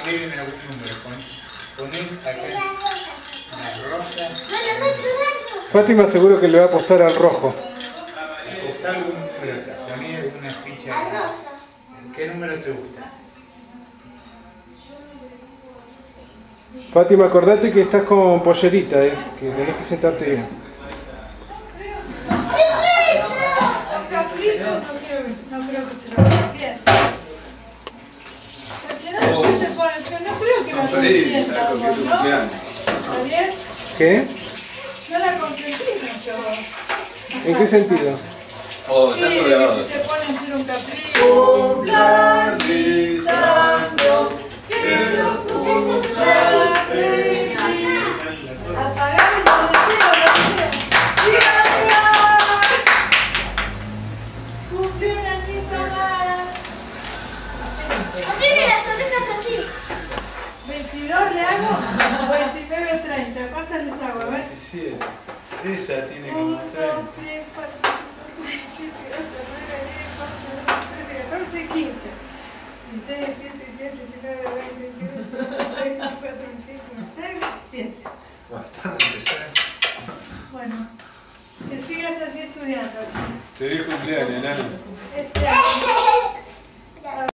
poner en algún número. Poner acá la rosa. Fátima seguro que le va a apostar al rojo. Busca algún número acá. Poner una ficha. ¿Qué número te gusta? Fátima, acordate que estás con pollerita, que tenés que sentarte bien. No creo que se lo consienta. No creo que la consienta, ¿no? ¿Está bien? ¿Qué? No la consentimos yo. ¿En qué sentido? Sí, si se pone a hacer un capricho. Cumplanizando, que los cumpla feliz. Apagar los deseos, cumple un añito más. Tiene las orejas así. 22 le hago, 29, 30. ¿Cuántas les hago? A ver. 27. Esa tiene 1, como 2, 30. 3, 4, 5, 6, 7, 8, 9, 10, 11, 12, 13, 14, 15. 16, 17, 18, 19, 20, 21, 22, 23, 24, 25, 26, 27. Bastante, ¿sabes? Bueno, que sigas así estudiando, chico. Feliz cumpleaños, Nano. Este año.